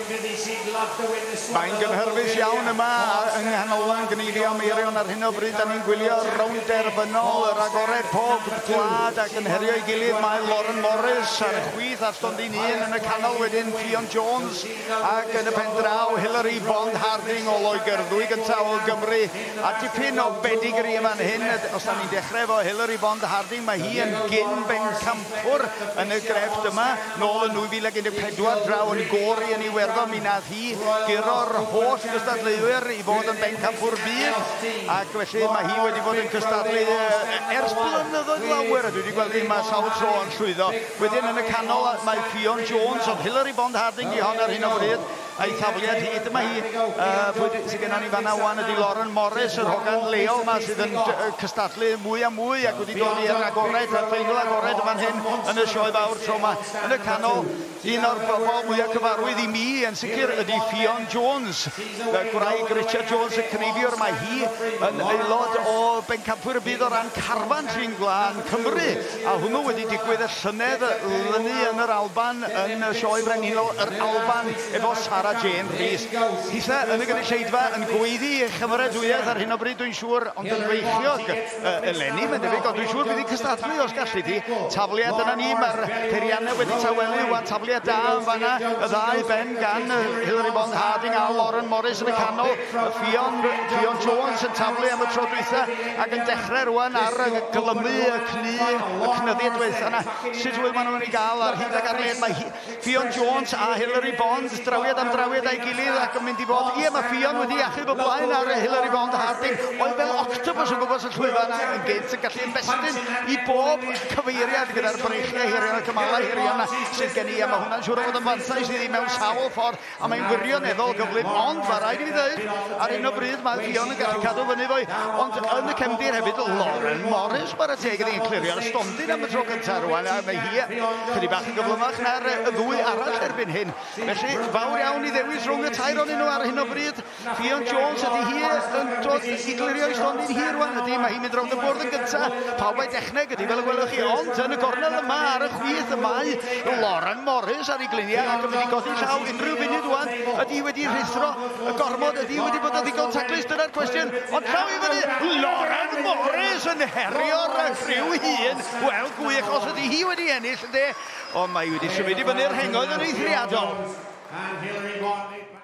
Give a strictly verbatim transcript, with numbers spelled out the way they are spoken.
Mae'n gynhyrfus iawn yma yng nghanolfan Gneiddio Meirion ar hyn o bryd. Da ni'n gwylio rownd derfynol yr agored pob gwlad ac yn herio i gilydd. Mae Lauren Morris ar y chwith a stondin un yn y canol wedyn Ffion Jones ac yn y pen draw Hilary Bond Harding o Loegr, ddwy gyntaf o Gymru a dipyn o bedigri yma hyn. Os da ni'n dechrau efo Hilary Bond Harding, mae hi yn gyn bencampwr yn y grefft yma nôl yn nwy fil ag un deg pedwar draw yn Gori yn Iwerddon. Mi nath hi guro'r holl gystadleuwyr i fod yn bencampwr byd ac felly mae hi wedi bod yn cystadlu ers blynyddoedd lawer a dwi wedi gweld hi ma sawl tro yn llwyddo. Wedyn yn y canol mae Ffion Jones oedd Hilary Bond Harding i hon ar hyn o bryd a'i thafliad hi. Dyma hi sydd gennym ni fanna wan ydi Lauren Morris, yr hogan leol yma sydd yn cystadlu mwy a mwy ac wedi dod i'r agored a'r ffeinol agored yma'n hyn yn y sioe fawr tro yma. Yn y canol, un o'r bobl mwyaf cyfarwydd i mi yn sicr ydi Ffion Jones, gwraig Richard Jones y cneiddiwr. Mae hi yn aelod o bencampwr y byd o ran carfan trin glân Cymru a hwnnw wedi digwydd y llynedd lynu yn yr Alban yn y sioe frenhinol yr Alban efo Sarah Jane Rhys. Hitha yn y gynulleidfa yn gweiddi chymeradwyaeth ar hyn o bryd dwi'n siŵr, ond yn feichiog eleni mae'n debyg, ond dwi'n siŵr bydd hi'n cystadlu os gallu di. Tafliad yna ni, mae'r peiriannau wedi tawelu, wan tafliad da yn fanna, y ddau ben gan Hilary Bond Harding a Lauren Morris yn y canol. Ffion, Ffion Jones yn taflu am y tro dwytha ac yn dechrau rwan ar glymu y cnu, y cnyddiad dwytha yna. Sut wyl maen nhw'n ei gael ar hyd ag ar led. Mae Ffion Jones a Hilary Bond drawiad am drawiad a'i gilydd ac yn mynd i fod. Ie, mae Ffion wedi achub o blaen ar Hilary Bond Harding. Oedd fel octopus yn gwybod sy'n llwyfan yn gynt yn gallu ymestyn i bob cyfeiriad gyda'r breichiau hirion y cymalau hirion sydd gen i. A mae hwnna'n siŵr o fod yn fantais iddi mewn sawl ffordd a mae'n wirioneddol gyflym. Ond mae rhaid i fi ddweud, ar un o bryd mae Ffion yn gallu cadw fyny fwy. Ond yn y cefndir hefyd, Lauren Morris mae'r teg ydi'n clirio ar y stondin am y tro cyntaf rwan. A mae hi chydig bach yn gyflymach na'r ddwy arall erbyn hyn. Felly, fawr iawn i ddewis rhwng y tair o'n nhw ar hyn o bryd. Ffion Jones ydi hi yn dod i glirio i stondin hi rwan. Ydi, mae hi'n mynd rownd y bwrdd yn gyntaf. Pawb a'i dechneg ydi, fel y gwelwch chi. Ond yn y gornel yma ar y chwith y mae Lauren Morris ar ei gliniau ac yn mynd i godi llaw unrhyw funud rwan. Ydi wedi rhithro y gormod, ydi wedi bod yn ddigon taclus, dyna'r cwestiwn. Ond llaw i fyny, Lauren Morris yn herio'r rhyw hun. Wel, gwych, os ydi hi wedi ennill, ynddi. Ond mae wedi symud i fyny'r hengoedd yn eithriadol.